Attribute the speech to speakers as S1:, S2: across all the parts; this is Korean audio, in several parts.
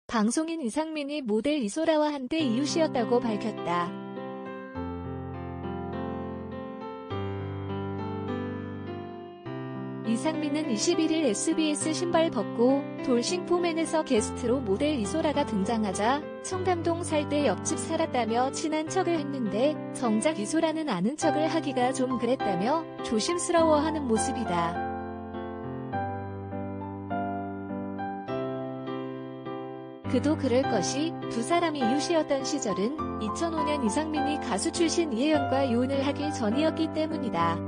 S1: 방송인 이상민이 모델 이소라와 한때 이웃이었다고 밝혔다. 이상민은 21일 SBS 신발 벗고 돌싱포맨에서 게스트로 모델 이소라가 등장하자 청담동 살 때 옆집 살았다며 친한 척을 했는데 정작 이소라는 아는 척을 하기가 좀 그랬다며 조심스러워하는 모습이다. 그도 그럴 것이 두 사람이 이웃이었던 시절은 2005년 이상민이 가수 출신 이혜연과 이혼을 하기 전이었기 때문이다.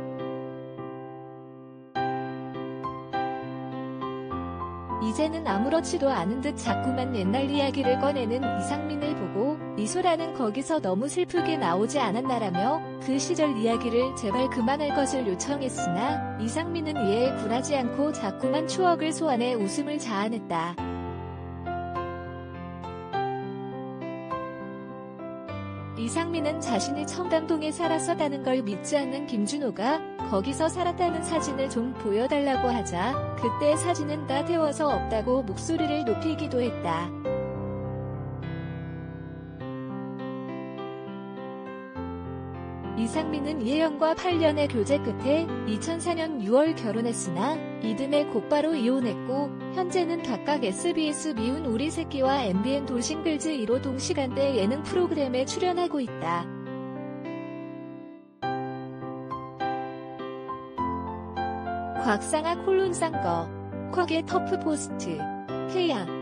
S1: 이제는 아무렇지도 않은 듯 자꾸만 옛날 이야기를 꺼내는 이상민을 보고 이소라는 거기서 너무 슬프게 나오지 않았나라며 그 시절 이야기를 제발 그만할 것을 요청했으나 이상민은 이에 굴하지 않고 자꾸만 추억을 소환해 웃음을 자아냈다. 이상민은 자신이 청담동에 살았었다는 걸 믿지 않는 김준호가 거기서 살았다는 사진을 좀 보여달라고 하자 그때 사진은 다 태워서 없다고 목소리를 높이기도 했다. 이상민은 이혜연과 8년의 교제 끝에 2004년 6월 결혼했으나 이듬해 곧바로 이혼했고 현재는 각각 SBS 미운 우리 새끼와 MBN 돌싱글즈 1호 동시간대 예능 프로그램에 출연하고 있다. 곽상아 콜론상거 콱의 터프포스트 태양